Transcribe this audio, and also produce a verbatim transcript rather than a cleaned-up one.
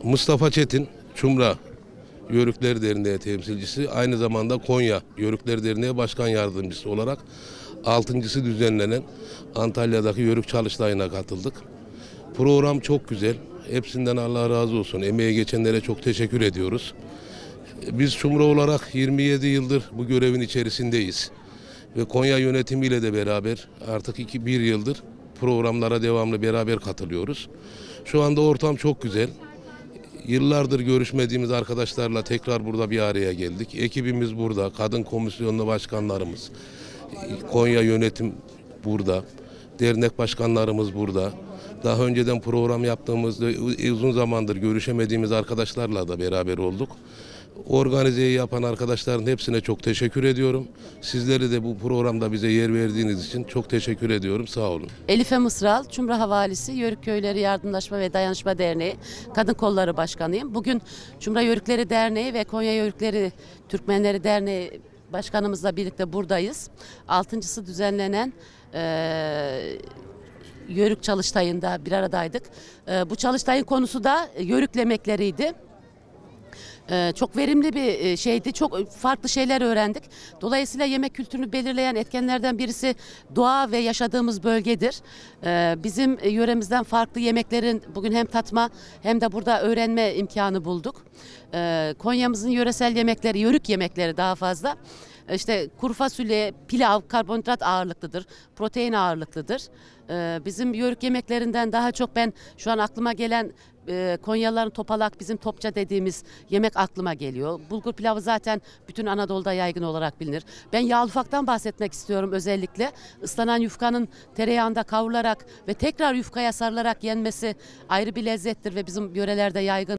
Mustafa Çetin, Çumra Yörükler Derneği temsilcisi, aynı zamanda Konya Yörükler Derneği Başkan Yardımcısı olarak altıncısı düzenlenen Antalya'daki Yörük Çalıştayı'na katıldık. Program çok güzel. Hepsinden Allah razı olsun. Emeğe geçenlere çok teşekkür ediyoruz. Biz Çumra olarak yirmi yedi yıldır bu görevin içerisindeyiz. Ve Konya yönetimiyle de beraber artık iki bir yıldır programlara devamlı beraber katılıyoruz. Şu anda ortam çok güzel. Yıllardır görüşmediğimiz arkadaşlarla tekrar burada bir araya geldik. Ekibimiz burada, kadın komisyonu başkanlarımız, Konya yönetim burada, dernek başkanlarımız burada. Daha önceden program yaptığımızda uzun zamandır görüşemediğimiz arkadaşlarla da beraber olduk. Organizeyi yapan arkadaşların hepsine çok teşekkür ediyorum. Sizleri de bu programda bize yer verdiğiniz için çok teşekkür ediyorum. Sağ olun. Elife Mısral, Çumra Havalisi Yörük Köyleri Yardımlaşma ve Dayanışma Derneği Kadın Kolları Başkanıyım. Bugün Çumra Yörükleri Derneği ve Konya Yörükleri Türkmenleri Derneği Başkanımızla birlikte buradayız. Altıncısı düzenlenen e, Yörük Çalıştayı'nda bir aradaydık. E, bu çalıştayın konusu da Yörük yemekleriydi. Ee, çok verimli bir şeydi. Çok farklı şeyler öğrendik. Dolayısıyla yemek kültürünü belirleyen etkenlerden birisi doğa ve yaşadığımız bölgedir. Ee, bizim yöremizden farklı yemeklerin bugün hem tatma hem de burada öğrenme imkanı bulduk. Ee, Konya'mızın yöresel yemekleri, yörük yemekleri daha fazla. İşte kuru fasulye, pilav, karbonhidrat ağırlıklıdır, protein ağırlıklıdır. Ee, bizim yörük yemeklerinden daha çok ben şu an aklıma gelen e, Konyalıların topalak, bizim topça dediğimiz yemek aklıma geliyor. Bulgur pilavı zaten bütün Anadolu'da yaygın olarak bilinir. Ben yağlı ufaktan bahsetmek istiyorum özellikle. Islanan yufkanın tereyağında kavrularak ve tekrar yufkaya sarılarak yenmesi ayrı bir lezzettir ve bizim yörelerde yaygın.